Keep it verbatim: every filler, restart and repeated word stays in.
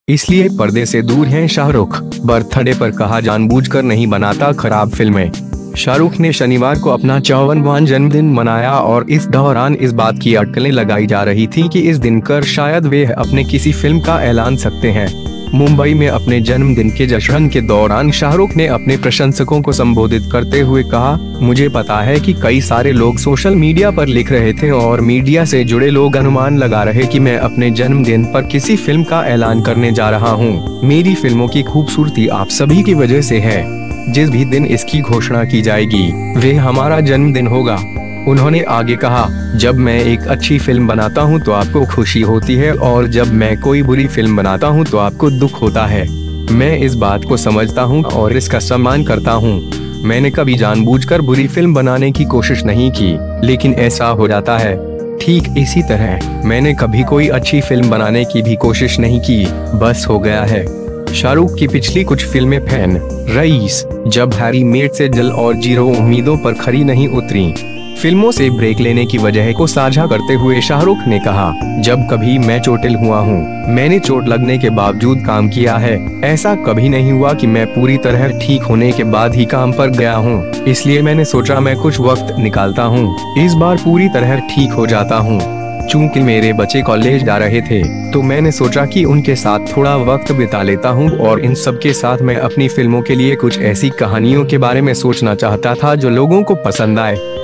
इसलिए पर्दे से दूर हैं शाहरुख। बर्थडे पर कहा जानबूझकर नहीं बनाता खराब फिल्में। शाहरुख ने शनिवार को अपना चौवनवां जन्मदिन मनाया और इस दौरान इस बात की अटकलें लगाई जा रही थी कि इस दिन कर शायद वे अपने किसी फिल्म का ऐलान सकते हैं। मुंबई में अपने जन्मदिन के जश्न के दौरान शाहरुख ने अपने प्रशंसकों को संबोधित करते हुए कहा, मुझे पता है कि कई सारे लोग सोशल मीडिया पर लिख रहे थे और मीडिया से जुड़े लोग अनुमान लगा रहे कि मैं अपने जन्मदिन पर किसी फिल्म का ऐलान करने जा रहा हूँ। मेरी फिल्मों की खूबसूरती आप सभी की वजह से है। जिस भी दिन इसकी घोषणा की जाएगी वे हमारा जन्मदिन होगा। उन्होंने आगे कहा, जब मैं एक अच्छी फिल्म बनाता हूं तो आपको खुशी होती है और जब मैं कोई बुरी फिल्म बनाता हूं तो आपको दुख होता है। मैं इस बात को समझता हूं और इसका सम्मान करता हूं। मैंने कभी जानबूझकर बुरी फिल्म बनाने की कोशिश नहीं की, लेकिन ऐसा हो जाता है। ठीक इसी तरह मैंने कभी कोई अच्छी फिल्म बनाने की भी कोशिश नहीं की, बस हो गया है। शाहरुख की पिछली कुछ फिल्में Fan, Raees, Jab Harry Met Sejal और जीरो उम्मीदों पर खरी नहीं उतरी फिल्मों से ब्रेक लेने की वजह को साझा करते हुए शाहरुख ने कहा, जब कभी मैं चोटिल हुआ हूँ, मैंने चोट लगने के बावजूद काम किया है। ऐसा कभी नहीं हुआ कि मैं पूरी तरह ठीक होने के बाद ही काम पर गया हूँ, इसलिए मैंने सोचा मैं कुछ वक्त निकालता हूँ, इस बार पूरी तरह ठीक हो जाता हूँ। चूंकि मेरे बच्चे कॉलेज जा रहे थे तो मैंने सोचा कि उनके साथ थोड़ा वक्त बिता लेता हूं और इन सब के साथ मैं अपनी फिल्मों के लिए कुछ ऐसी कहानियों के बारे में सोचना चाहता था जो लोगों को पसंद आए।